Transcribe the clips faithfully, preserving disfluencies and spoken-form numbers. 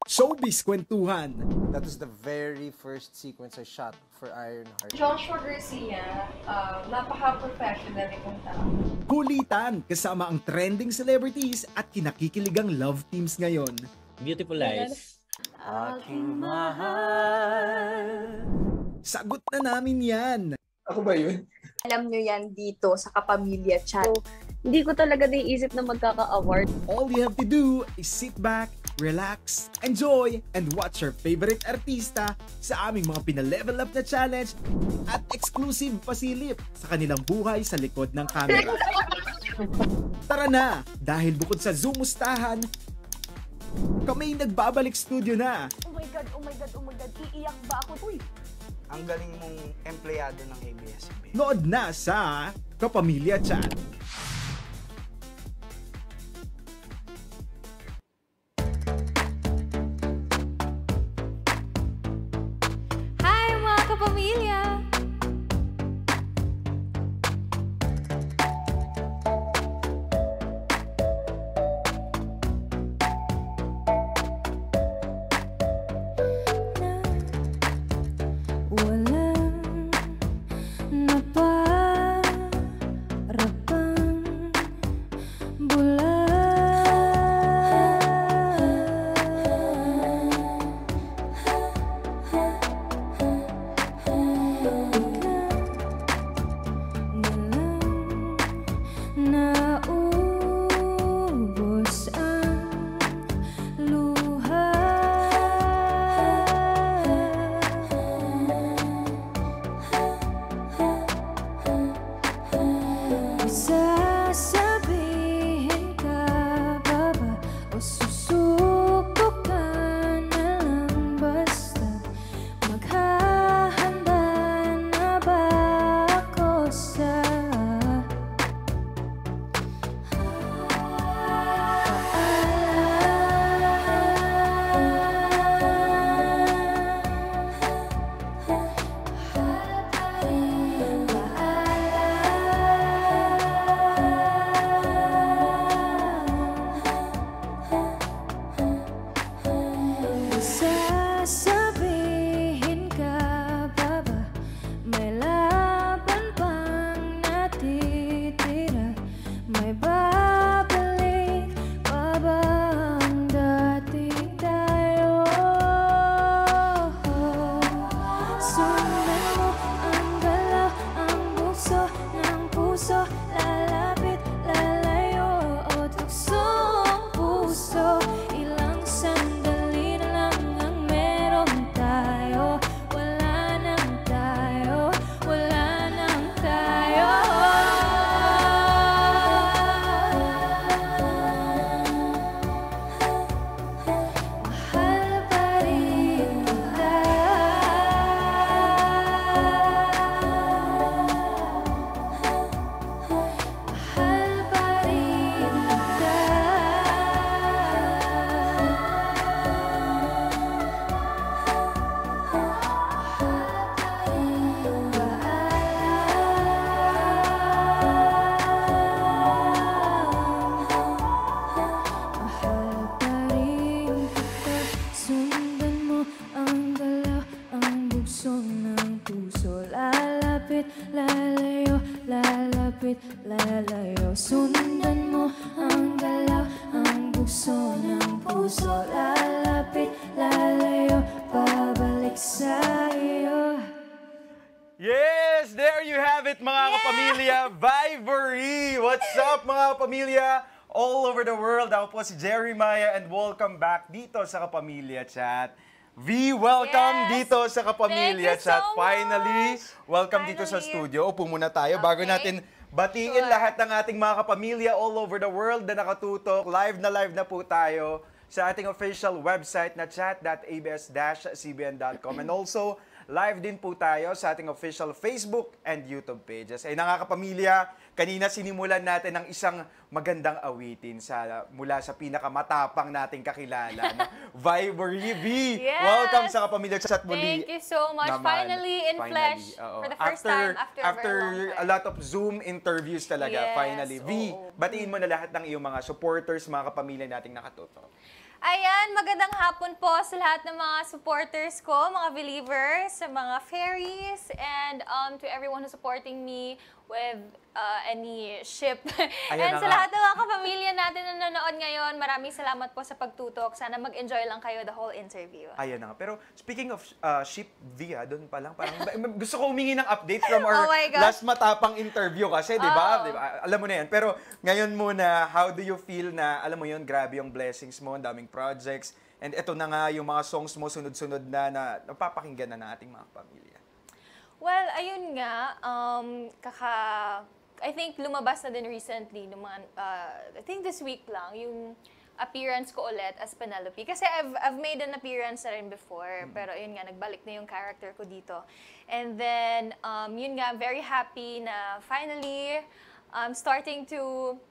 showbiz kwentuhan. That was the very first sequence I shot for Ironheart. Joshua Garcia, uh, napaka-professional itong tao. Kulitan kasama ang trending celebrities at kinakikiligang love teams ngayon. Beautiful Lies. Aking mahal. Sagot na namin yan. Ako ba yun? Alam nyo yan dito sa Kapamilya Chat. So, hindi ko talaga naiisip na magkaka-award. All you have to do is sit back, relax, enjoy, and watch your favorite artista sa aming mga pina-level up na challenge at exclusive pasilip sa kanilang buhay sa likod ng camera. Tara na! Dahil bukod sa Zoom-mustahan, kami nagbabalik studio na. Oh my God, oh my God, oh my God, iiyak ba ako? Uy! Ang galing mong empleyado ng A B S C B. Nood na sa Kapamilya Chat. Hi mga kapamilya! Lalayo, sundan mo ang galaw, ang bugso ng puso. Lalapit, lalayo, pabalik sa'yo. Yes! There you have it, mga yeah! kapamilya. Vibery! What's up, mga kapamilya? All over the world. Ako po si Jeremiah and welcome back dito sa Kapamilya Chat. V, welcome yes. dito sa Kapamilya Chat. So Finally, welcome Finally. dito sa studio. Upo muna tayo okay. bago natin batiin sure. lahat ng ating mga kapamilya all over the world na nakatutok. Live na live na po tayo sa ating official website na chat dot a b s dash c b n dot com and also live din po tayo sa ating official Facebook and YouTube pages. Ay nakakapamilya, kanina sinimulan natin ng isang magandang awitin sa mula sa pinakamatapang nating kakilala, no? Vibery V. Yes. Welcome sa Kapamilya Chat muli. Thank you so much. Naman. Finally in Finally, flesh uh-oh. for the first after, time after, after a very long time. a lot of Zoom interviews talaga, Yes. finally. V, Oo. batiin mo na lahat ng iyong mga supporters, mga kapamilya nating nakatutok. Ayan, magandang hapon po sa lahat ng mga supporters ko, mga believers, sa mga fairies, and um, to everyone who's supporting me with uh, any ship. Ayan and na sa nga. lahat ng mga kapamilya natin na nanonood ngayon, maraming salamat po sa pagtutok. Sana mag-enjoy lang kayo the whole interview. Ayan na nga. Pero speaking of uh, ship via, doon pa lang, parang gusto ko humingi ng update from our Oh my gosh. last matapang interview kasi, di ba? Oh. Di ba? Alam mo na yan. Pero ngayon muna, how do you feel na, alam mo yun, grabe yung blessings mo, ang daming projects, and ito na nga yung mga songs mo sunod-sunod na na napapakinggan na ng ating mga pamilya. Well, ayun nga, um, kaka, I think lumabas na din recently, nung mga, uh, I think this week lang, yung appearance ko ulit as Penelope. Kasi I've, I've made an appearance na rin before, mm-hmm. pero yun nga, nagbalik na yung character ko dito. And then, um, yun nga, very happy na finally, I'm starting to,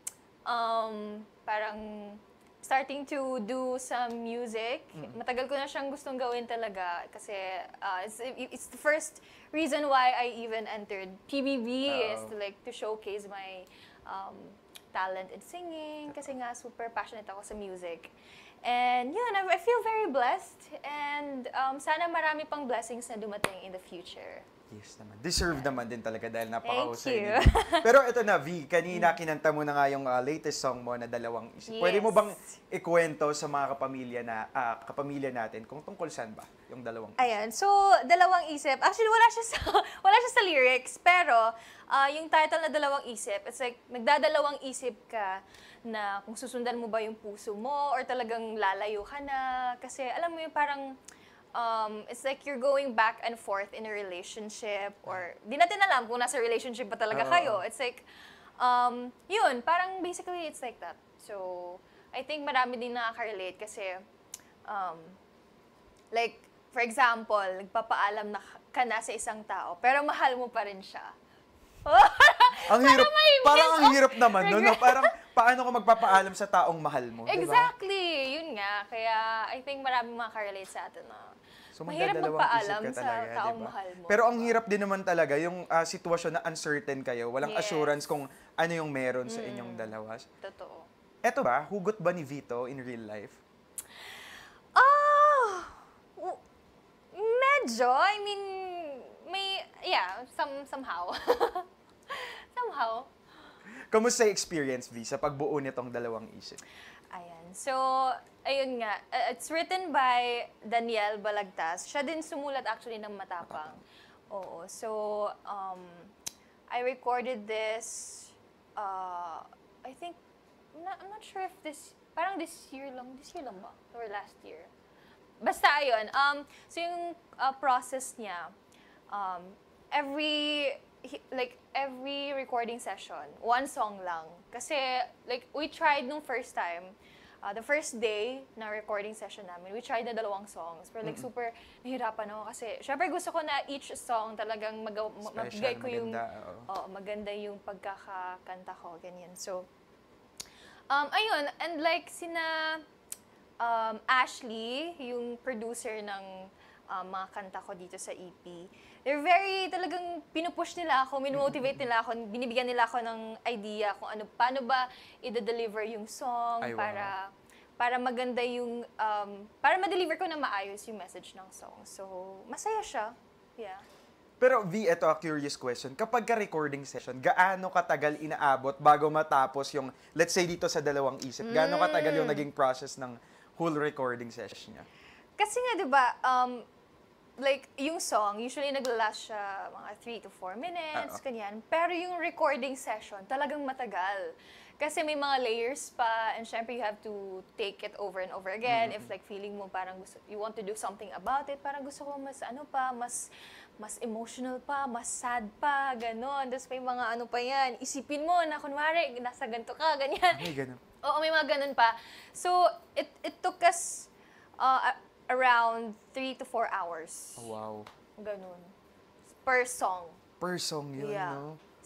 um, parang, starting to do some music. Mm-hmm. Matagal ko na siyang gustong gawin talaga kasi uh, it's, it's the first reason why I even entered P B B Uh-oh. Is to like to showcase my um, talent in singing kasi nga super passionate ako sa music. And yun, I, I feel very blessed and um, sana marami pang blessings na dumating in the future. Yes naman. Deserve naman din talaga dahil napakahusay Thank you. niyo. Pero ito na, V, kanina kinanta mo na nga yung uh, latest song mo na Dalawang Isip. Yes. Pwede mo bang ikwento sa mga kapamilya na uh, kapamilya natin kung tungkol saan ba yung Dalawang Isip? Ayan, so Dalawang Isip. Actually, wala siya sa wala siya sa lyrics, pero uh, yung title na Dalawang Isip, it's like nagdadalawang isip ka na kung susundan mo ba yung puso mo or talagang lalayo ka na. Kasi alam mo yung parang Um, it's like you're going back and forth in a relationship or di natin alam kung nasa relationship ba talaga Oo. kayo. It's like, um, yun, parang basically it's like that. So, I think marami din nakaka-relate kasi, um, like, for example, nagpapaalam na ka na sa isang tao, pero mahal mo pa rin siya. Ang hirap, may parang ang bit of hirap naman, no? no? regret. Parang paano ka magpapaalam sa taong mahal mo, di ba? Exactly! Yun nga. Kaya I think marami makaka-relate sa atin na So, mahirap magdadalawang magpaalam isip ka sa talaga, taong di ba? mahal mo. Pero ang hirap din naman talaga yung uh, sitwasyon na uncertain kayo. Walang Yes. assurance kung ano yung meron sa inyong dalawa. Totoo. Eto ba, hugot ba ni Vito in real life? Ah! w- medyo. I mean, may, yeah, some, somehow. somehow. Kamusta yung experience, V, sa pagbuo nitong Dalawang Isip? Ayan. So, ayun nga. uh, It's written by Daniel Balagtas. Siya din sumulat actually ng Matapang. Oo. So, um, I recorded this, uh, I think, na- I'm not sure if this, parang this year lang, this year lang ba? Or last year? Basta ayun. Um, so, yung uh, process niya, um, every, he- like, every recording session, one song lang. Kasi, like, we tried nung first time, uh, the first day na recording session namin, we tried na dalawang songs. Pero, like, super nahirapan ako kasi, syempre gusto ko na each song talagang mag- Special, mabigay ko yung, maganda, oo. oo, maganda yung pagkakakanta ko, ganyan. So, um, ayun, and like, sina, um, Ashley, yung producer ng um, mga kanta ko dito sa E P, they're very, talagang pinupush nila ako, minomotivate nila ako, binibigyan nila ako ng idea kung ano, paano ba i-deliver yung song Ay, wow. para para maganda yung, um, para ma-deliver ko na maayos yung message ng song. So, masaya siya. Yeah. Pero V, eto a curious question. Kapag ka-recording session, gaano katagal inaabot bago matapos yung, let's say dito sa Dalawang Isip, gaano katagal yung naging process ng whole recording session niya? Kasi nga, di ba, um, like, yung song, usually naglalast siya mga three to four minutes, Oo. ganyan. Pero yung recording session, talagang matagal. Kasi may mga layers pa, and syempre you have to take it over and over again. If like feeling mo parang gusto, you want to do something about it, parang gusto ko mas ano pa, mas mas emotional pa, mas sad pa, gano'n. Tapos may mga ano pa yan, isipin mo na kunwari, nasa ganito ka, ganyan. Ay, ganun. Oo, may mga ganun pa. So, it it took us uh, a- around three to four hours. Oh, wow. Ganun. Per song. Per song yun, Yeah. no?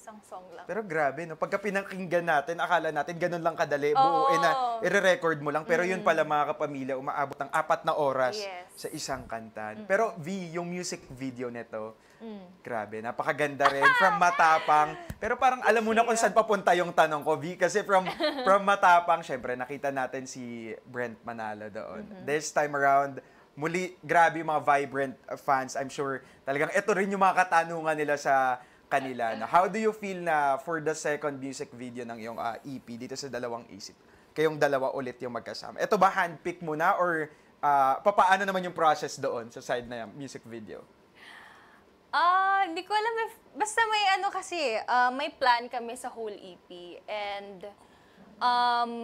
Isang song lang. Pero grabe, no? Pagka pinakinggan natin, akala natin ganun lang kadali, Oo. buuin na, i-record mo lang. Pero yun pala mga kapamilya, umaabot ng apat na oras Yes. sa isang kanta. Pero V, yung music video nito, Mm. grabe, napakaganda rin. From Matapang. Pero parang alam mo na kung saan papunta yung tanong ko, V. Kasi from from Matapang, syempre, nakita natin si Brent Manalo doon. This time around, muli, grabe yung mga vibrant uh, fans. I'm sure talagang ito rin yung mga katanungan nila sa kanila. Na how do you feel na for the second music video ng iyong uh, E P dito sa Dalawang Isip? Kayong dalawa ulit yung magkasama. Ito ba handpick mo na or uh, papaano naman yung process doon sa side na yung music video? Ah, hindi ko alam if, basta may ano kasi, ah, may plan kami sa whole E P. And, um,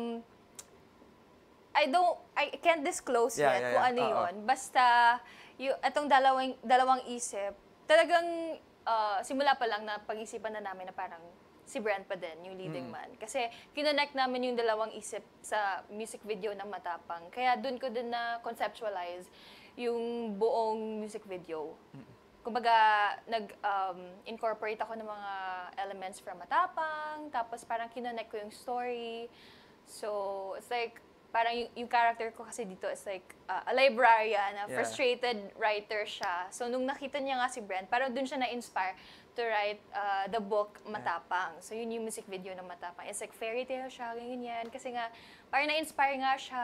I don't, I can't disclose Yeah, yet yeah, kung yeah. ano Oo. yun. Basta, yung, itong dalawang, dalawang isip, talagang, ah, simula pa lang na pag-isipan na namin na parang, si Brent pa din, yung leading man. Kasi, kinonect namin yung dalawang isip sa music video ng Matapang. Kaya, dun ko din na conceptualize yung buong music video. Kumbaga, nag-incorporate ako ng mga elements from Matapang, tapos parang kinonect ko yung story. So, it's like, parang yung, yung character ko kasi dito is like uh, a librarian, a Yeah. frustrated writer siya. So, nung nakita niya nga si Brent, parang dun siya na-inspire to write uh, the book Matapang. So, yun yung music video ng Matapang. It's like fairy tale siya, ganyan. Kasi nga, parang na-inspire nga siya.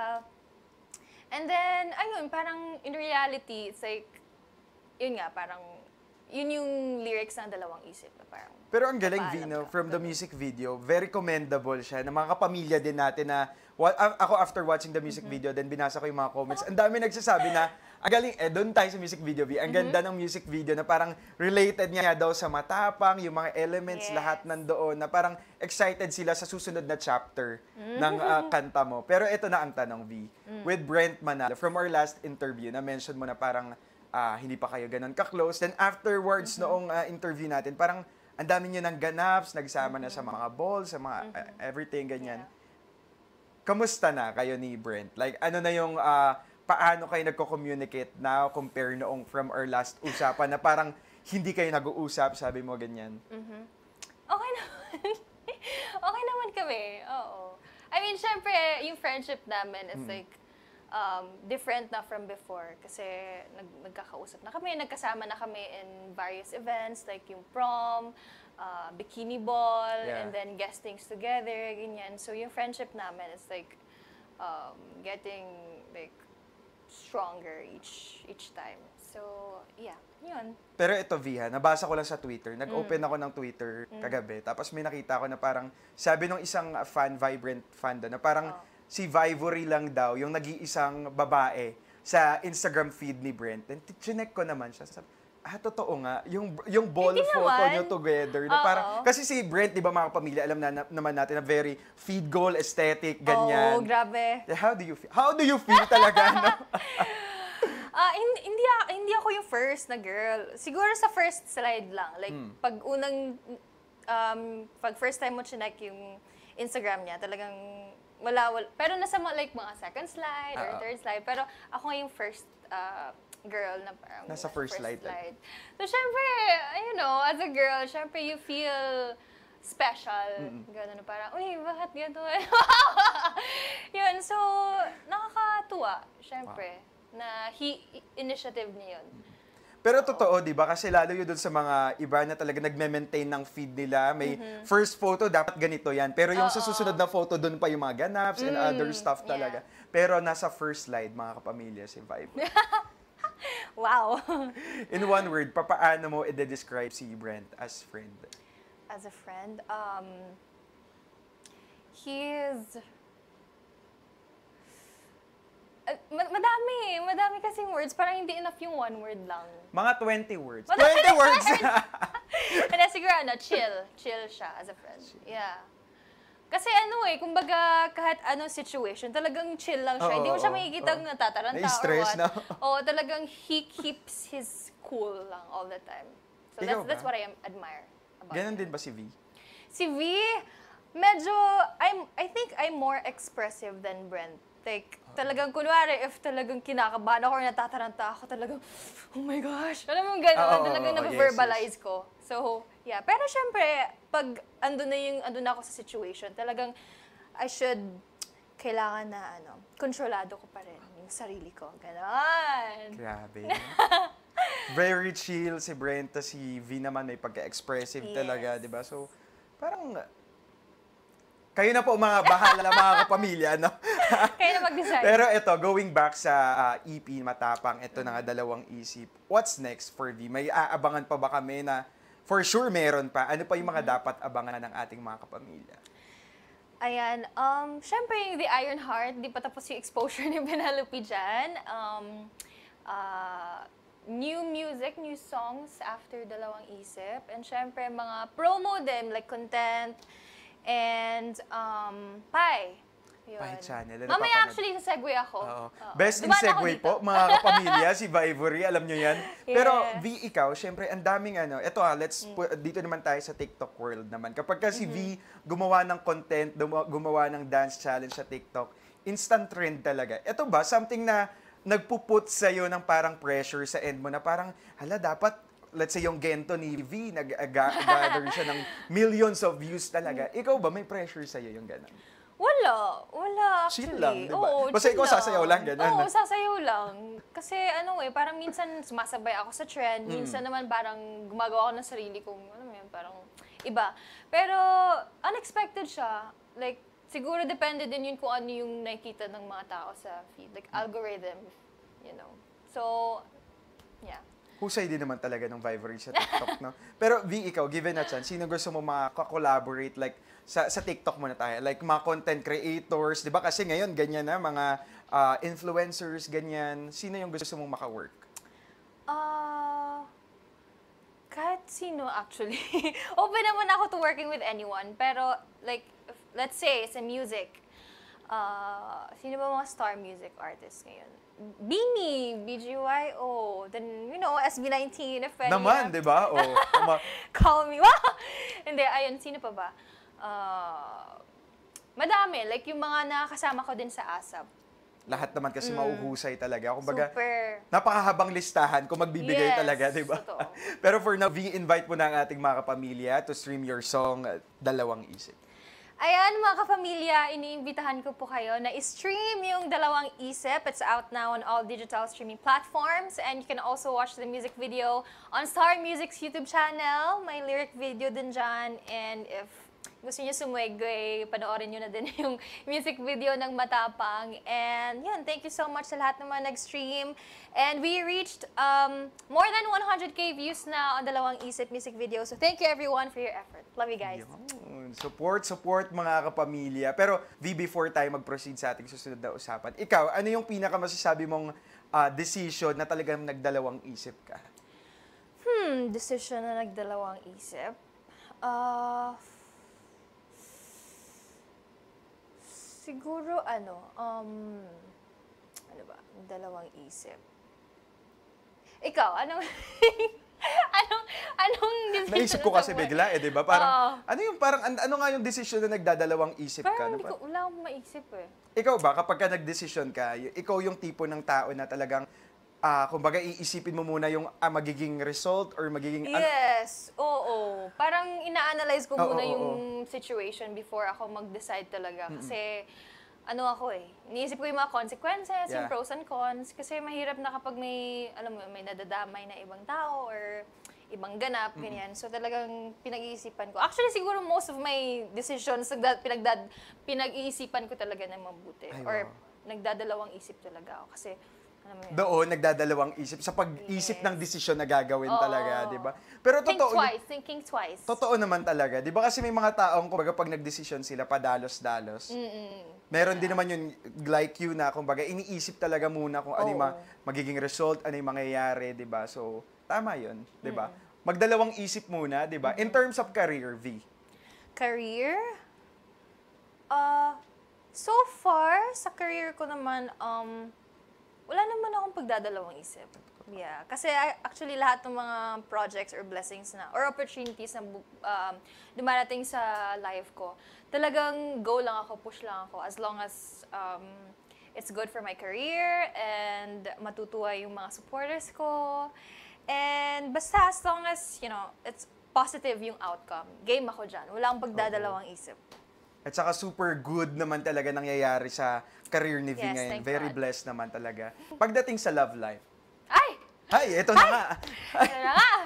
And then, ayun, parang in reality, it's like, yun nga, parang, yun yung lyrics ng Dalawang Isip na parang, Pero ang galing, papaalam Vino, ka. from the music video, very commendable siya, na mga kapamilya din natin na, wa- a- ako after watching the music video, then binasa ko yung mga comments, ang dami nagsasabi na, ang galing, eh, doon tayo sa music video, V. Ang ganda ng music video na parang related niya daw sa Matapang, yung mga elements, Yes. lahat nandoon, na parang excited sila sa susunod na chapter ng ah, kanta mo. Pero ito na ang tanong, V. With Brent Manalo, from our last interview, na-mention mo na parang, ah, hindi pa kayo ganun ka-close. Then afterwards, noong ah, interview natin, parang ang dami nyo ng ganaps, nagsama na sa mga balls, sa mga ah, everything, ganyan. Kamusta na kayo ni Brent? Like, ano na yung, ah, paano kayo nagko-communicate now compare noong from our last usapan na parang hindi kayo nag-uusap, sabi mo ganyan? okay naman. okay naman kami, oo. I mean, syempre, yung friendship namin is like, um, different na from before. Kasi nag nagkakausap na kami, nagkasama na kami in various events, like yung prom, uh, bikini ball, Yeah. and then guestings together, ganyan. So yung friendship namin is like, um, getting like, stronger each each time. So, yeah, yun. Pero ito, Viha, nabasa ko lang sa Twitter. Nag-open ako ng Twitter kagabi. Tapos may nakita ko na parang, sabi nung isang fan, vibrant fan doon, na parang si Vivory lang daw, yung nag-iisang babae sa Instagram feed ni Brent. And chinek ko naman siya. Sabi, ah, totoo nga. Yung, yung ball Hindi photo naman. nyo together. Na Oo. parang, kasi si Brent, di ba mga pamilya, alam na, na- naman natin na very feed goal, aesthetic, ganyan. Oh, grabe. How do you feel? How do you feel talaga, no? Ah, hindi, hindi, a- hindi ako yung first na girl. Siguro sa first slide lang. Like, pag unang, um, pag first time mo chinek yung Instagram niya, talagang wala, wala. Pero nasa mga, like, mga second slide or Oo. third slide. Pero ako nga yung first uh, girl na parang Nasa first slide, like. So, syempre, you know, as a girl, syempre, you feel special. Gano'n na parang, uy, bakit ganito? Yun, so, nakakatuwa, syempre, na he, initiative niya yun. Pero totoo, di ba? Kasi lalo yun dun sa mga iba na talaga nagme-maintain ng feed nila. May first photo, dapat ganito yan. Pero yung sa susunod na photo, dun pa yung mga ganaps and other stuff talaga. Pero nasa first slide, mga kapamilya, si Vibe. Wow! In one word, papaano mo i-describe si Brent as friend? As a friend, um, he is... Uh, ma- madami, madami kasing words. Parang hindi enough yung one word lang. Mga twenty words. Madami twenty words! Hindi, siguro ano, chill. Chill siya as a friend. Yeah. Kasi ano eh, kumbaga kahit anong situation, talagang chill lang siya. Oo, Hindi mo siya oo, makikita oo. natataranta or Na-stress, what. no? Oo, talagang he keeps his cool lang all the time. So Ikaw that's, that's ba? what I am- admire about Ganon him. din ba si V? Si V, medyo, I'm, I think I'm more expressive than Brent. Like, talagang kunwari, if talagang kinakabahan ako or natataranta ako, talagang, oh my gosh, alam mo gano'n, Oo, oo, talagang oo, nabaverbalize yes, ko. So, yeah. Pero syempre, pag andun na yung, andun na ako sa situation, talagang I should, kailangan na, ano, kontrolado ko pa rin yung sarili ko. Ganon. Grabe. Very chill si Brent, tas si V naman may pagka-expressive Yes. talaga, di ba? So, parang, kayo na po mga bahala mga kapamilya, no? Kaya na mag-decide. Pero ito, going back sa ah, E P Matapang, ito na nga dalawang isip. What's next for V? May aabangan pa ba kami na for sure meron pa? Ano pa yung mga dapat abangan ng ating mga kapamilya? Ayan, um, syempre yung The Iron Heart, di pa tapos yung exposure ni Penelope dyan. Um, uh, new music, new songs after Dalawang Isip. And syempre mga promo din, like content, and um, Pi. Yun. Pi channel, na Mamaya napapanood. actually sa segue ako. Oo. Oo. Best in Dumaan ako segue dito. po, mga kapamilya, si Vivory, alam nyo yan. Pero Yes. V, ikaw, syempre, ang daming ano, eto ha, let's, pu- dito naman tayo sa TikTok world naman. Kapag ka si V gumawa ng content, duma- gumawa ng dance challenge sa TikTok, instant trend talaga. Eto ba, something na nagpuput sa'yo ng parang pressure sa end mo na parang, hala, dapat, let's say yung Gento ni V, nag-gather siya ng millions of views talaga. Ikaw ba, may pressure sa'yo yung gano'n? Wala. Wala actually. Chill lang, di ba? Oo, Basta chill ikaw sasayaw lang, ganun. Oo, sasayaw lang. Kasi ano eh, parang minsan sumasabay ako sa trend, minsan naman parang gumagawa ako ng sarili kong, ano mo yun, parang iba. Pero unexpected siya. Like, siguro depende din yun kung ano yung nakikita ng mga tao sa feed. Like, algorithm, you know. So, yeah. Husay din naman talaga ng Vivory sa TikTok, no? Pero V, ikaw, given a chance, sino gusto mo maka-collaborate, like, sa, sa TikTok muna tayo? Like, mga content creators, di ba? Kasi ngayon, ganyan na, mga ah, influencers, ganyan. Sino yung gusto mong maka-work? Ah, kahit sino actually. Open naman ako to working with anyone. Pero like, if- let's say, sa music, ah, sino ba mga star music artists ngayon? Beanie, B G Y O, then, you know, S B nineteen, if any. Naman, di ba? O, tama. Call me. Wow! Hindi, ayun, sino pa ba? Ah, madami. Like, yung mga nakakasama ko din sa ASAP. Lahat naman kasi mauhusay talaga. Kumbaga, Super. napakahabang listahan kung magbibigay Yes, talaga, di ba? totoo. Pero for now, V, invite mo na ang ating mga kapamilya to stream your song, uh, Dalawang Isip. Ayan, mga kapamilya, iniimbitahan ko po kayo na i-stream yung Dalawang Isip. It's out now on all digital streaming platforms. And you can also watch the music video on Star Music's YouTube channel. May lyric video din dyan. And if gusto niyo sumwegway, panoorin niyo na din yung music video ng Matapang. And yun, thank you so much sa lahat ng mga nag-stream. And we reached um, more than one hundred K views na on Dalawang Isip music video. So thank you everyone for your effort. Love you guys. Yun. Support, support mga kapamilya. Pero V, before tayo mag-proceed sa ating susunod na usapan, ikaw, ano yung pinakamasasabi mong ah, decision na talagang nagdalawang isip ka? Hmm, decision na nagdalawang isip. Ah... siguro ano, um, ano ba, dalawang isip. Ikaw, anong, anong, anong decision Naisip ko na kasi sa buhay? bigla eh, di ba? Parang, Oo. ano yung parang, an- ano nga yung decision na nagdadalawang isip ka? Parang No? hindi ko, wala akong maisip eh. Ikaw ba, kapag ka nag-decision ka, y- ikaw yung tipo ng tao na talagang, ah, kumbaga, iisipin mo muna yung ah, magiging result or magiging... an- Yes, oo. Parang ina-analyze ko Oo, muna oo, yung situation before ako mag-decide talaga. Kasi, ano ako eh, iniisip ko yung mga consequences, Yeah. yung pros and cons. Kasi mahirap na kapag may, alam mo, may nadadamay na ibang tao or ibang ganap, ganyan. So talagang pinag-iisipan ko. Actually, siguro most of my decisions, nagda- pinagdad, pinag-iisipan ko talaga ng mabuti. Ay, Or wow. nagdadalawang isip talaga ako. Kasi, alam mo yun. Doon, nagdadalawang isip. Sa pag-isip Yes. ng desisyon na gagawin Oo. talaga, di ba? Pero Think totoo, twice, thinking twice. totoo naman talaga. Di ba kasi may mga taong, kumbaga, pag nagdesisyon sila, padalos-dalos. Meron din naman yun, like you na, kumbaga, iniisip talaga muna kung ano yung Oo. ma- magiging result, ano yung mangyayari, di ba? So, tama yun, di ba? Magdalawang isip muna, di ba? In terms of career, V. Career? Uh, so far, sa career ko naman, um, wala naman akong pagdadalawang isip. Yeah. Kasi uh, actually, lahat ng mga projects or blessings na, or opportunities na bu- um, dumarating sa life ko, talagang go lang ako, push lang ako, as long as um, it's good for my career and matutuwa yung mga supporters ko. And basta as long as, you know, it's positive yung outcome, game ako dyan. Wala akong pagdadalawang isip. At saka super good naman talaga nangyayari sa career ni V Yes, ngayon. thank Very God. blessed naman talaga. Pagdating sa love life, Ay! ay, eto na nga. Ano na nga?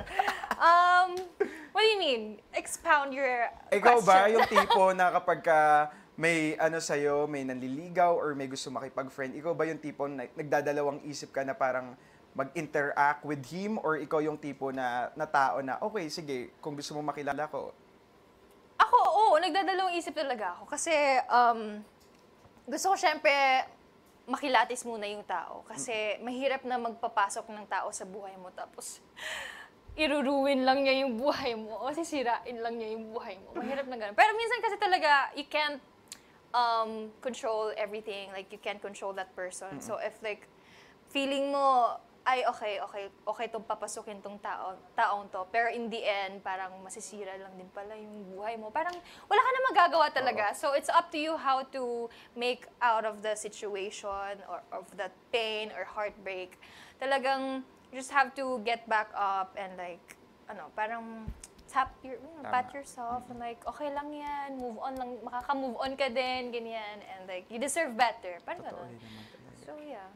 um, what do you mean? Expound your Ikaw ba question. yung tipo na kapag ka may ano sa'yo, may nanliligaw or may gusto makipag-friend, ikaw ba yung tipo na nagdadalawang isip ka na parang mag-interact with him or ikaw yung tipo na, na tao na, okay, sige, kung gusto mo makilala ko, Ako, oo, nagdadalawang isip talaga ako. Kasi, um, gusto ko syempre makilatis muna yung tao. Kasi mahirap na magpapasok ng tao sa buhay mo. Tapos, iruruin lang niya yung buhay mo. O sisirain lang niya yung buhay mo. Mahirap na ganun. Pero minsan kasi talaga, you can't um, control everything. Like, you can't control that person. So, if like, feeling mo, ay, okay, okay, okay itong papasukin tong tao, taong to. Pero in the end, parang masisira lang din pala yung buhay mo. Parang wala ka na magagawa talaga. So it's up to you how to make out of the situation or of that pain or heartbreak. Talagang you just have to get back up and like, ano, parang tap your, you know, pat yourself and like, okay lang yan, move on lang, makaka-move on ka din, ganyan. And like, you deserve better. Parang totoo ganun. rin naman talaga. So yeah.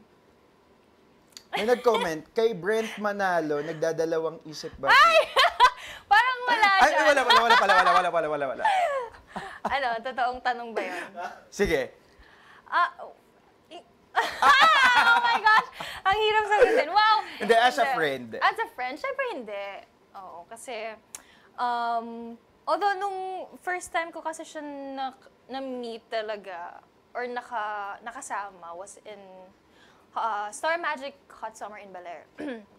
May nag-comment, kay Brent Manalo, nagdadalawang isip ba? Parang wala Ay, siya. ay, wala, wala, wala, wala, wala, wala, wala, wala, wala. Ano, totoong tanong ba yun? Sige. Ah, i- oh my gosh! Ang hirap sagutin. Wow! Hindi, as a friend. As a friend, syempre hindi. Oo, kasi, um, although nung first time ko kasi siya na, na-meet talaga, or naka, nakasama, was in uh, Star Magic Hot Summer in Bel Air.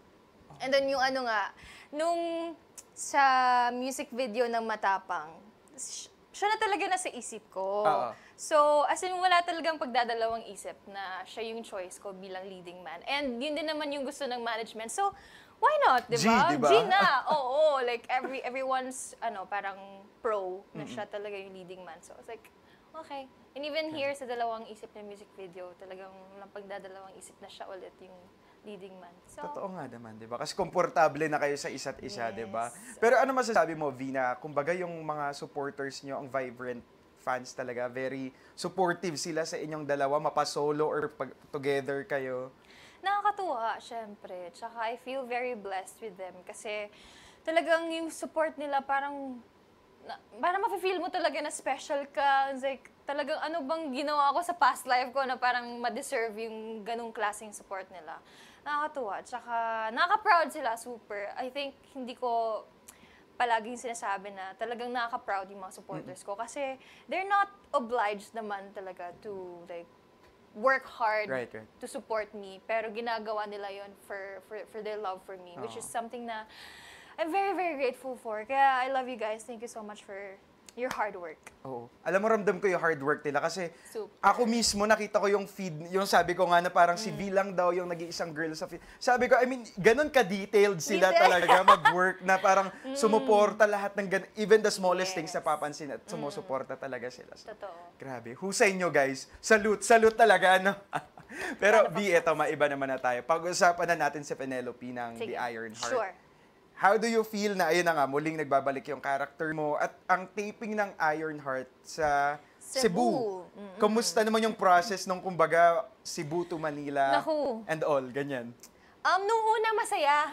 And then yung ano nga, nung sa music video ng Matapang, sh- siya na talaga nasa isip ko. Oo. So, as in, wala talagang pagdadalawang isip na siya yung choice ko bilang leading man. And yun din naman yung gusto ng management. So, why not, di G, ba? di ba? G na. Oo, like every everyone's ano, parang pro na siya talaga yung leading man. So, I was like, okay. And even here sa dalawang isip na music video, talagang walang pagdadalawang isip na siya ulit yung leading man. So, Totoo nga naman, di ba? Kasi komportable na kayo sa isa't isa, Yes. di ba? Pero ano masasabi mo, Vina? Kumbaga yung mga supporters nyo, ang vibrant fans talaga, very supportive sila sa inyong dalawa, mapasolo or pag together kayo. nakakatuwa, syempre. Tsaka I feel very blessed with them kasi talagang yung support nila parang na, parang mafe-feel mo talaga na special ka. It's like, talagang ano bang ginawa ko sa past life ko na parang ma-deserve yung ganung klaseng support nila. Nakakatuwa. Tsaka nakaka-proud sila, super. I think hindi ko palaging sinasabi na talagang nakaka-proud yung mga supporters ko kasi they're not obliged naman talaga to like work hard Right, right. to support me. Pero ginagawa nila yon for, for, for their love for me, which is something na I'm very, very grateful for. Kaya I love you guys. Thank you so much for your hard work. Oo. Alam mo, ramdam ko yung hard work nila kasi Super. ako mismo nakita ko yung feed, yung sabi ko nga na parang si V lang daw yung nag-iisang girl sa feed. Sabi ko, I mean, ganun ka-detailed sila Detailed. talaga mag-work na parang sumuporta lahat ng gan- even the smallest things na Yes. papansin at sumusuporta talaga sila. So, Totoo. grabe. Husay nyo, guys. Salute. Salute talaga, no? Pero V, eto, maiba naman na tayo. Pag-usapan na natin si Penelope ng Sige. The Iron Heart. Sure. How do you feel na, ayun na nga, muling nagbabalik yung character mo at ang taping ng Ironheart sa Cebu. Cebu. Mm-mm. Kumusta naman yung process nung kumbaga Cebu to Manila Naku. and all, ganyan? Um, nung una, masaya.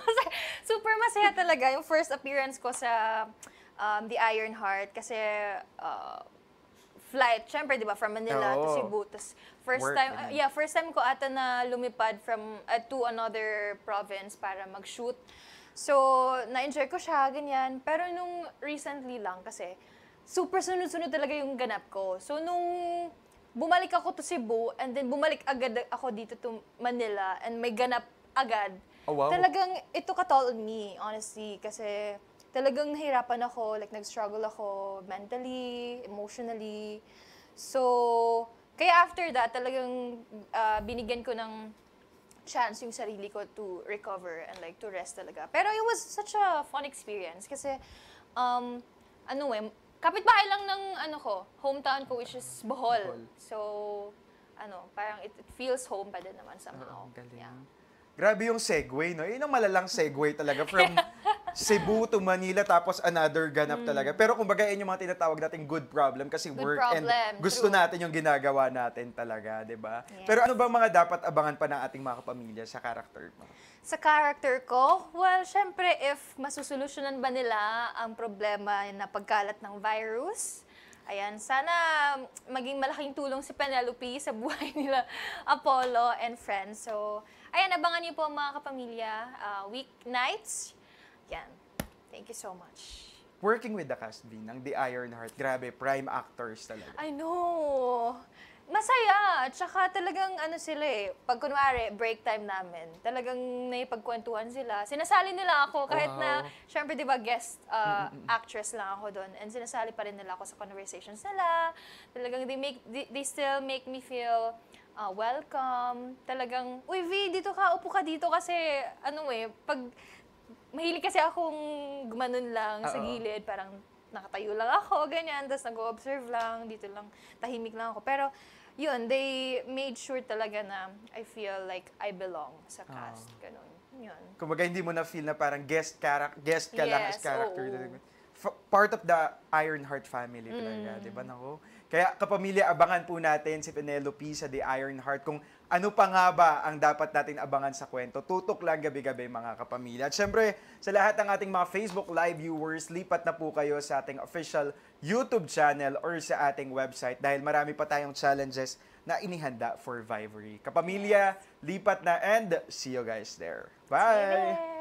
Super masaya talaga yung first appearance ko sa um, The Iron Heart kasi uh, flight, syempre, di ba, from Manila to Oo. Cebu. Tas first Work, time, ganyan. uh, yeah, first time ko ata na lumipad from uh, to another province para mag-shoot. So, na-enjoy ko siya, ganyan. Pero nung recently lang kasi, super sunod-sunod talaga yung ganap ko. So, nung bumalik ako to Cebu, and then bumalik agad ako dito to Manila, and may ganap agad, Oh, wow. talagang ito ka-toll on me, honestly. Kasi talagang nahirapan ako, like nag-struggle ako mentally, emotionally. So, kaya after that, talagang uh, binigyan ko ng chance yung sarili ko to recover and like to rest talaga. Pero it was such a fun experience kasi um ano eh kapitbahay lang ng ano ko, hometown ko which is Bohol. Bohol. So ano, parang it, it feels home pa din naman somehow. Ang galing. Yeah. Grabe yung segue, no? Yun ang malalang segue talaga from Cebu to Manila, tapos another ganap talaga. Pero kumbaga, yun yung mga tinatawag nating good problem kasi Good work problem, and gusto true. natin yung ginagawa natin talaga, di ba? Yes. Pero ano bang mga dapat abangan pa ng ating mga kapamilya sa character mo? Sa character ko, well, syempre, if masusolusyonan ba nila ang problema na pagkalat ng virus, ayan, sana maging malaking tulong si Penelope sa buhay nila, Apollo and friends. So, ayan, abangan niyo po mga kapamilya, uh, weeknights. Yan. Thank you so much. Working with the cast, B, ng The Ironheart, grabe, prime actors talaga. I know. Masaya. Tsaka talagang ano sila eh, pag kunwari, break time namin, talagang naipagkwentuhan sila. Sinasali nila ako kahit na, Wow. syempre di ba guest uh, actress lang ako doon. And sinasali pa rin nila ako sa conversations nila. Talagang they, make, they, they still make me feel uh, welcome. Talagang, uy V, dito ka, upo ka dito kasi ano eh, pag mahilig kasi akong gumanon lang sa Oo. gilid, parang nakatayo lang ako, ganyan, tapos nag-observe lang, dito lang, tahimik lang ako. Pero, yun, they made sure talaga na I feel like I belong sa cast. Ganun. Yun. Kumbaga, hindi mo na feel na parang guest, charac- guest ka lang as Yes, character. oo. F- part of the Ironheart family talaga, Mm. di ba? Nako. Kaya kapamilya, abangan po natin si Penelope sa The Ironheart kung ano pa nga ba ang dapat natin abangan sa kwento. Tutok lang gabi-gabi mga kapamilya. At syempre, sa lahat ng ating mga Facebook Live viewers, lipat na po kayo sa ating official YouTube channel or sa ating website dahil marami pa tayong challenges na inihanda for Vivory. Kapamilya, lipat na and see you guys there. See you Bye! there.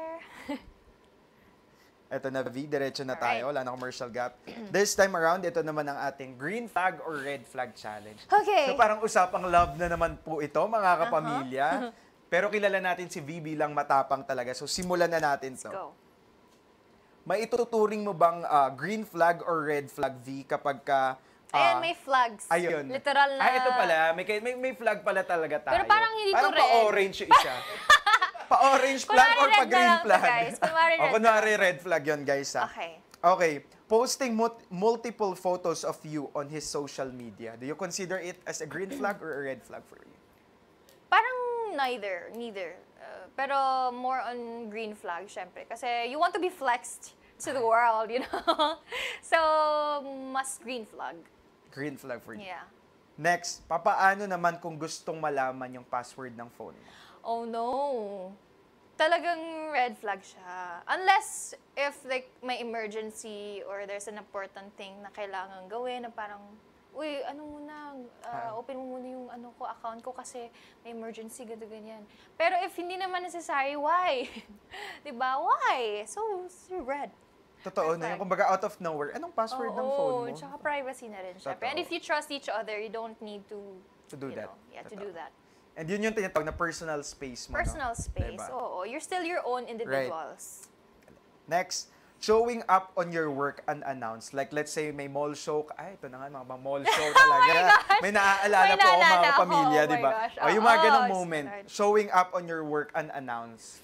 Ito na, V, diretso na tayo. Alright. Wala na commercial gap. This time around, ito naman ang ating green flag or red flag challenge. Okay. So parang usapang love na naman po ito, mga Uh-huh. kapamilya. Pero kilala natin si V bilang matapang talaga. So simulan na natin to. Go. May ituturing mo bang ah, green flag or red flag, V, kapag ka... ah, Ayan, may flags. ayun. Literal na... Ah, ito pala. May, may, may flag pala talaga tayo. Pero parang hindi to Parang red. pa-orange yung isa. Pa-orange flag Kunwari or red na pa-green lang to, flag? guys. Kunwari O, red kunwari red flag yun, guys. Ha? Okay. Okay. Posting mut- multiple photos of you on his social media. Do you consider it as a green flag or a red flag for you? Parang neither, neither. Uh, pero more on green flag, syempre. Kasi you want to be flexed to the world, you know? So, mas green flag. Green flag for you. Yeah. Next, papaano naman kung gustong malaman yung password ng phone mo? Oh no. Talagang red flag siya. Unless if like may emergency or there's an important thing na kailangan gawin na parang, uy, ano muna, uh, open mo muna yung ano ko, account ko kasi may emergency, ganito, ganyan. Pero if hindi naman necessary, why? Diba? Why? So, it's red. Totoo Red na flag. yun. Kumbaga out of nowhere, anong password ng phone mo? Oo, tsaka privacy na rin syempre. Totoo. And if you trust each other, you don't need to, To do you that. know, yeah, to Totoo. do that. And yun yung tinatawag na personal space mo. Personal no? space. Diba? Oo, you're still your own individuals. Next, showing up on your work unannounced. Like let's say may mall show. ka- Ay, ito na nga mga mga mall show talaga. gosh! May naaalala May po ako naalala mga ako. pamilya, Oh di my ba? gosh. O, yung mga Oo, ganong it's moment. hard. Showing up on your work unannounced.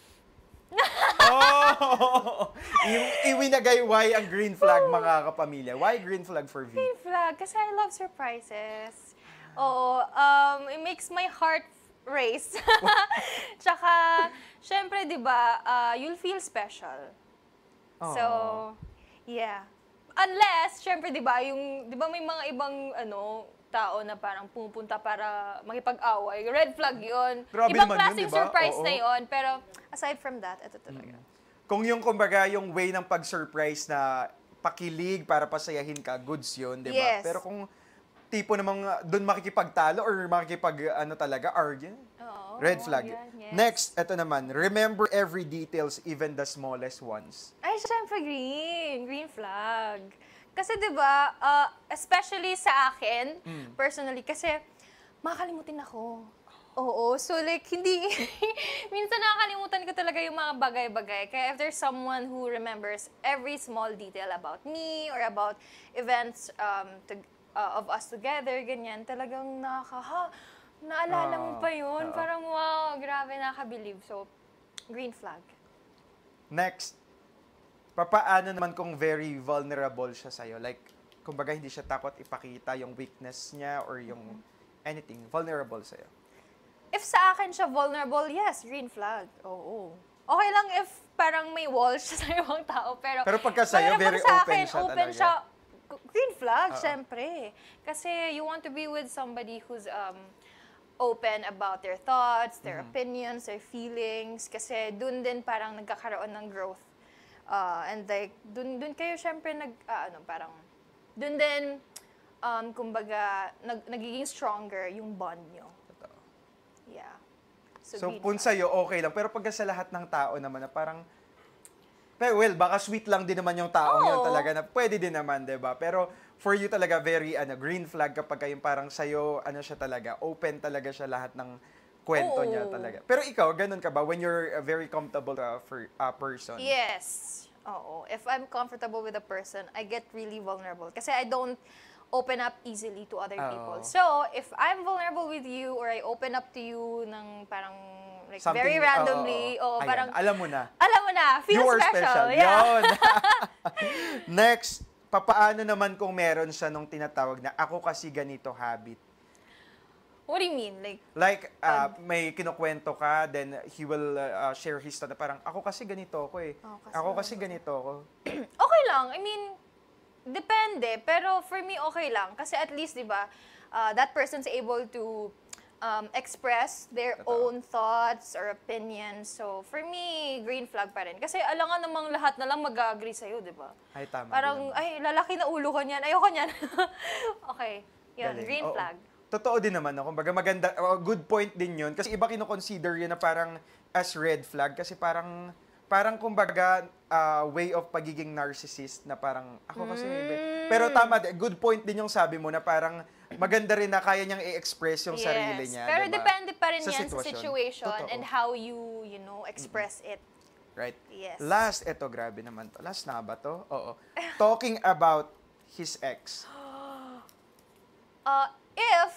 oh! I- Iwinagay why ang green flag mga kapamilya. Why green flag for V? Green flag, kasi I love surprises. Oo, um, it makes my heart race. Tsaka, syempre, di ba, uh, you'll feel special. So, yeah. Unless, syempre, di ba, yung, di ba may mga ibang, ano, tao na parang pumupunta para makipag-away. Red flag yun. Grabe Ibang naman yun, klaseng di ba? surprise Oo. na yun. Pero, aside from that, ito talaga. Kung yung kumbaga yung way ng pag-surprise na pakilig para pasayahin ka, goods yun, di ba? Yes. Pero kung tipo namang uh, doon makikipagtalo or makikipag uh, ano talaga, argue, Oo, red flag. yan, yes. Next, eto naman, remember every details, even the smallest ones. Ay, syempre green. Green flag. Kasi 'di ba, uh, especially sa akin, personally, kasi makakalimutin ako. Oo. So like, hindi, minsan nakakalimutan ko talaga yung mga bagay-bagay. Kaya if there's someone who remembers every small detail about me or about events um, to, uh, of us together, ganyan, talagang nakaka, ha, naalala mo pa yun? Oo. Parang wow, grabe, nakakabilib. So, green flag. Next, papaano naman kung very vulnerable siya sa'yo? Like, kumbaga hindi siya takot ipakita yung weakness niya or yung anything, vulnerable sa'yo. If sa akin siya vulnerable, yes, green flag. Oo. okay lang if parang may walls siya sa ibang tao, pero... Pero pagka sa'yo, pero very pag sa open akin, siya open talaga. siya. Green flag, Oo. syempre. Kasi you want to be with somebody who's um, open about their thoughts, their Mm-hmm. opinions, their feelings. Kasi dun din parang nagkakaroon ng growth. Uh, and like, dun, dun kayo syempre nag, ah, ano, parang, dun din, um, kumbaga, nag, nagiging stronger yung bond nyo. Totoo. Yeah. So, green kung flag. sa'yo, okay lang. Pero pagka sa lahat ng tao naman na parang, pero well, baka sweet lang din naman yung taong yun Oo. talaga na pwede din naman, di ba? Pero for you talaga, very ano, green flag kapag kayong parang sa'yo, ano siya talaga, open talaga siya lahat ng kwento Oo. niya talaga. Pero ikaw, ganun ka ba? When you're a very comfortable uh, for a person? Yes. Oo. If I'm comfortable with a person, I get really vulnerable. Kasi I don't open up easily to other people. Oo. So, if I'm vulnerable with you or I open up to you ng parang like Something- very randomly, oo, oo. o Ayan, parang alam mo na. alam mo na, feel You are special. special. Yeah. Yun. Next, papaano naman kung meron siya nung tinatawag na ako kasi ganito habit? What do you mean? Like, Like, uh, may kinukwento ka, then he will uh, uh, share his thought na parang, ako kasi ganito ako eh. Ako kasi Ako kasi ganito ako. okay lang. I mean, depende. Pero for me, okay lang. Kasi at least, di ba, uh, that person's able to um, express their Totoo. own thoughts or opinions. So, for me, green flag pa rin. Kasi alangan namang lahat na lang mag-agree sa'yo, di ba? Ay, tama. Parang, din naman. ay, lalaki na ulo ko niyan. Ayoko niyan. Okay. Yun, Galing. green Oo. flag. Totoo din naman, no? Kumbaga maganda, uh, good point din yun. Kasi iba kinoconsider yun na parang as red flag. Kasi parang, parang kumbaga, uh, way of pagiging narcissist na parang, ako kasi, Mm. pero tama, good point din yung sabi mo na parang maganda rin na kaya niyang i-express yung Yes. sarili niya. Pero diba? depende pa rin Sa yan sa sitwasyon. situation Totoo. and how you, you know, express it. Right? Yes. Last, eto, grabe naman to. Last na ba to? Oo. Talking about his ex. Uh, if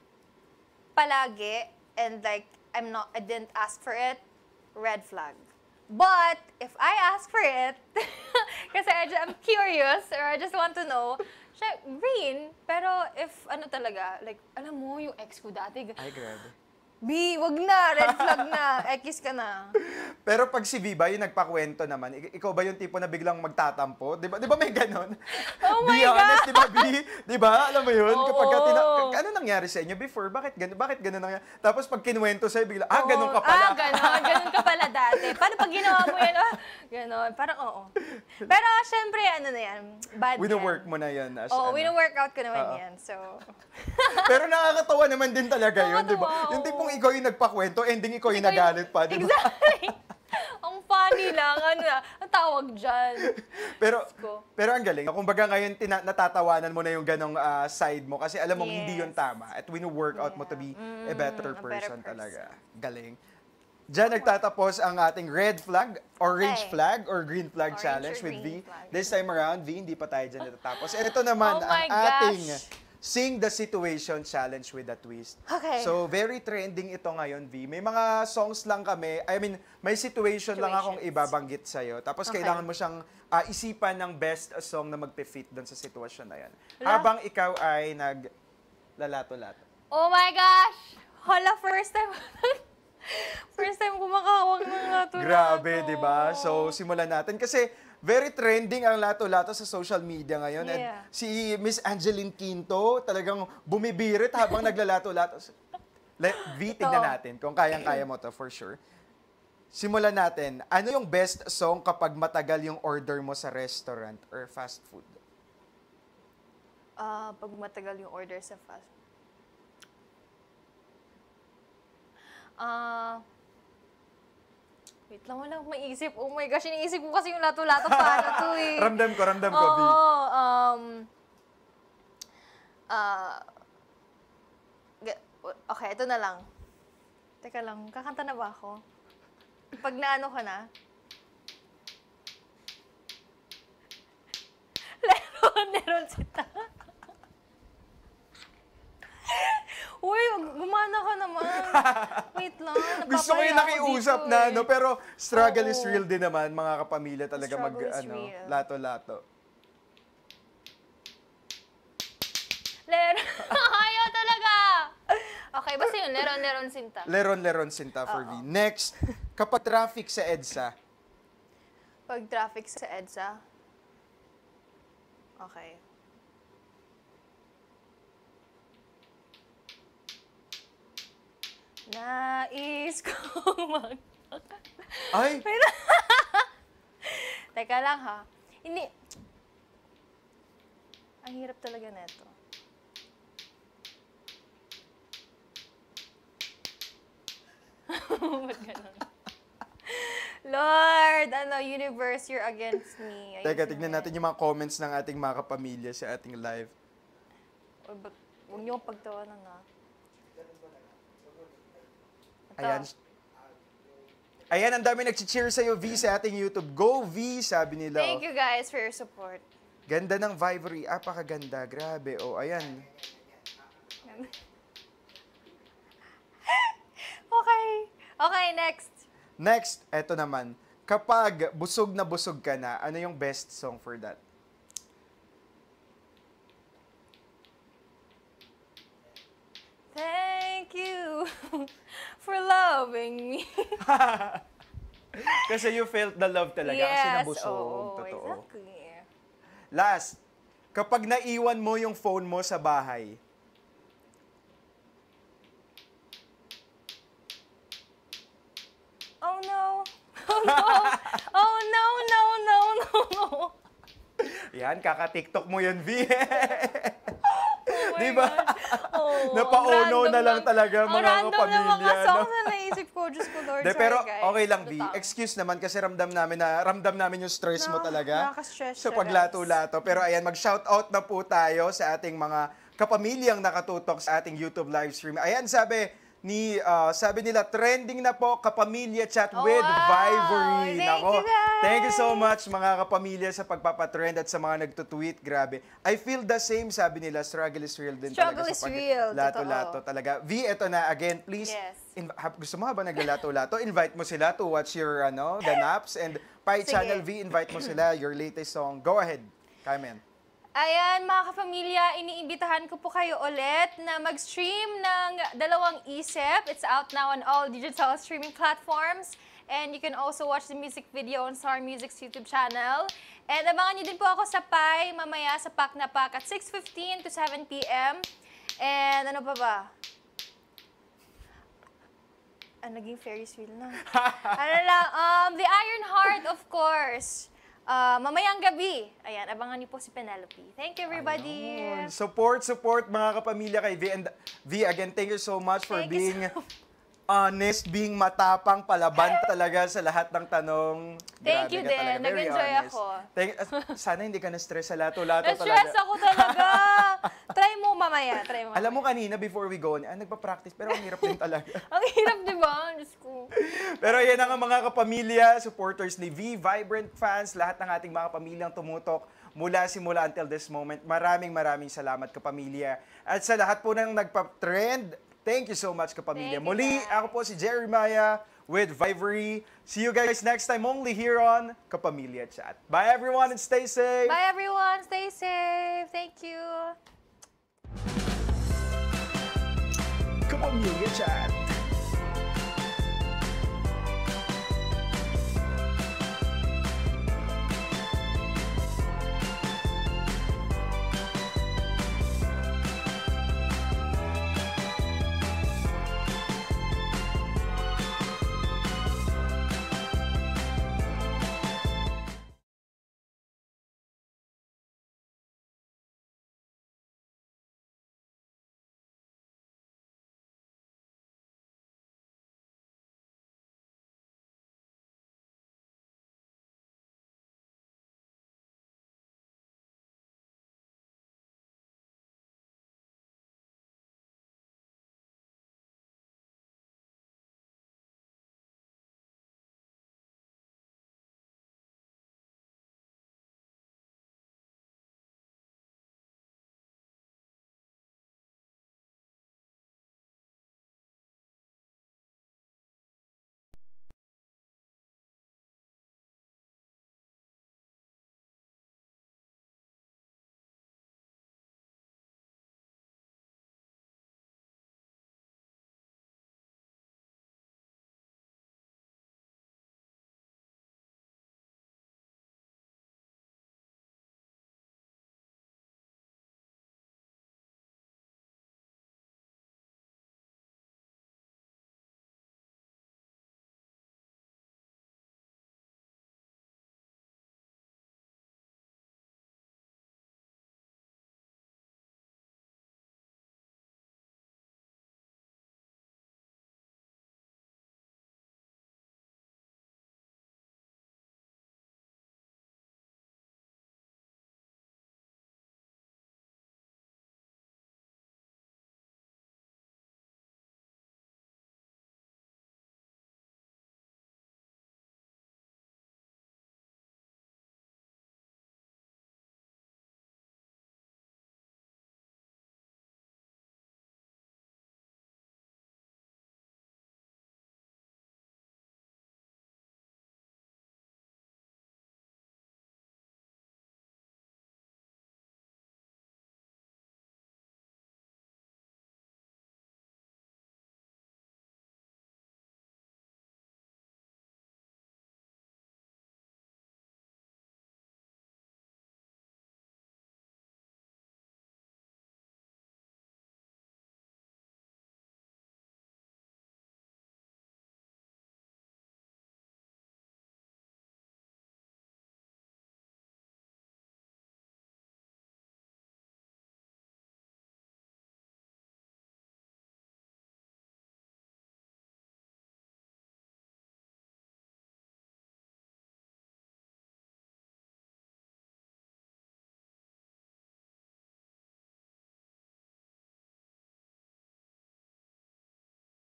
palagi and like I'm not, I didn't ask for it, red flag. But if I ask for it, kasi I ju- I'm curious or I just want to know, siya, green. Pero if ano talaga, like, alam mo, yung ex ko dati, Ay, grabe. B, wag na, red flag na, X ka na. Pero pag si Viva, yung nagpakwento naman, ik- ikaw ba yung tipo na biglang magtatampo? Di ba, di ba may ganon? Oh Be my honest, God! di ba, B? Di ba? Alam mo yun? Oo. Kapag ka tina- k- ano nangyari sa inyo before? Bakit ganon? Bakit ganon nangyari? Tapos pag kinuwento sa'yo, bigla, ah, ganon ka pala. Ah, ganon. Ganon ka pala dati. Paano pag ginawa mo yan? Ah, ganon. Parang oo. Pero syempre, ano na yan, bad Wino-work yan. mo na yan. As, Oo, ano. wino-workout ko naman Oo. yan. So, Pero nakakatawa naman din talaga yun, di ba? Nakakatawa, Yung oo. tipong ikaw yung nagpakwento, ending ikaw yung ikaw yung- nagalit pa, di ba? Exactly. Ang funny lang. Ano na, ang tawag dyan. Pero, ko. pero ang galing. Kumbaga ngayon, tina- natatawanan mo na yung ganong ah, side mo kasi alam mong hindi yun Yes. tama. At wino-work out mo to be a better Mm, a better person person. talaga. Galing. Diyan nagtatapos ang ating red flag, orange Okay. flag, or green flag Orange challenge or with V. green flag. This time around, V, hindi pa tayo dyan natatapos. Ito naman Oh ang my ating gosh. Sing the Situation Challenge with a Twist. Okay. So, very trending ito ngayon, V. May mga songs lang kami. I mean, may situation lang akong Situations. ibabanggit sa'yo. Tapos, Okay. kailangan mo siyang ah, isipan ng best song na magpe-fit doon sa sitwasyon na yan. Wala. Habang ikaw ay nag-lalato-lato. Oh my gosh! Hala, first time. First time ko makahawak ng lato-lato. Grabe, di ba? So, simulan natin. Kasi, very trending ang lato-lato sa social media ngayon. And Yeah. si Miss Angeline Quinto, talagang bumibirit habang naglalato-lato. Let, V, tignan natin kung kayang-kaya mo to for sure. Simulan natin. Ano yung best song kapag matagal yung order mo sa restaurant or fast food? Ah, pag matagal yung order sa fast. Ah, wait lang, wala akong maisip. Oh my gosh, iniisip ko kasi yung lato-lato paano to eh. Ramdam ko, ramdam ko, V. Oo, um, ah, ga- okay, ito na lang. Teka lang, kakanta na ba ako? Pag naano ka na? Leron, leron sita. Uy, gumana ka naman. Wait lang, Gusto ko yung napapahiya ako nakiusap dito na, eh. no? Pero struggle is Oo. real din naman, mga kapamilya talaga mag, Struggle is ano, real. lato-lato. Leron. Ayaw talaga. Okay, basta yun, leron, leron sinta. Leron-leron sinta for V. Next, Kapag traffic sa EDSA, Pag traffic sa EDSA. Okay. Nais kong mag... ay, Teka lang ha. Hindi. Ang hirap talaga neto. Ba't ganun? Lord, ano, universe, you're against me. Ayusin teka, mo tignan yan. natin yung mga comments ng ating mga kapamilya sa ating live. Or ba't, huwag niyo akong pagtawanan na. Ito. Ayan. Ayan, ang dami nag-cheer sa'yo, V, sa ating YouTube. Go, V, sabi nila. Thank oh. you guys for your support. Ganda ng Vivory. Apakaganda. Grabe. Oh, ayan. Okay. Okay, next. Next, eto naman. Kapag busog na busog ka na, ano yung best song for that? Thank you for loving me. Kasi you felt the love talaga. kasi Yes, nabusog. oo, Totoo. exactly. Last, kapag naiwan mo yung phone mo sa bahay, Oh no. Oh no. Oh no, no, no, no, no. yan, kaka-TikTok mo yun, V. Oh my Di ba? God. Oh, Napauno ang na lang random talaga ang mga random na mga kapamilya, no? songs na naisip ko. Diyos ko, Lord. De, Sorry, pero guys. okay lang, V. Lutang. Excuse naman kasi ramdam namin na ramdam namin yung stress mo No, talaga nakaka-stress sa siya, paglato-lato. Pero ayan, mag-shoutout na po tayo sa ating mga kapamilyang nakatutok sa ating YouTube live stream. Ayan, sabi ni ah, sabi nila trending na po kapamilya chat Oh, with wow! Vivory. Thank Nako, you, guys! thank you so much mga kapamilya sa pagpapatrend at sa mga nagtutweet. Grabe. I feel the same, sabi nila. Struggle is real din Struggle talaga is sa real, lato-lato totoo. talaga. V, eto na again, please. Yes. In, ha- gusto mo habang naglalato-lato, invite mo sila to watch your ano, ganaps and Pi Sige. Channel V, invite mo sila your latest song. Go ahead, Carmen. Ayan, mga kapamilya, iniimbitahan ko po kayo ulit na mag-stream ng Dalawang Isip. It's out now on all digital streaming platforms. And you can also watch the music video on Star Music's YouTube channel. And abangan niyo din po ako sa Pi mamaya sa Pak na Pak at six fifteen to seven p m And ano pa ba? Ah, naging Ferris wheel na. ano lang, um, The Iron Heart, of course. Uh, mamayang gabi. Ayan, abangan niyo po si Penelope. Thank you, everybody. Ayun. Support, support mga kapamilya kay V. And V, again, thank you so much for Thank you being so- honest, being matapang, palaban talaga sa lahat ng tanong. Thank Grabe you ka din. talaga. Very Nag-enjoy honest. ako. Thank, sana hindi ka na-stress sa lato-lato Na-stress talaga. ako talaga. Try mo mamaya. Try mo Alam mo mamaya. kanina, before we go on, ah, nagpa-practice, pero ang hirap din talaga. Ang hirap, di ba? Diyos ko. Pero yan ang mga kapamilya, supporters ni V, Vibrant fans, lahat ng ating mga pamilyang tumutok mula simula until this moment. Maraming maraming salamat kapamilya. At sa lahat po ng nagpa-trend, thank you so much kapamilya. Thank you, Muli, guys. ako po si Jeremiah with Vivory. See you guys next time only here on Kapamilya Chat. Bye everyone and stay safe! Bye, everyone. Stay safe. Thank you. Kapamilya Chat.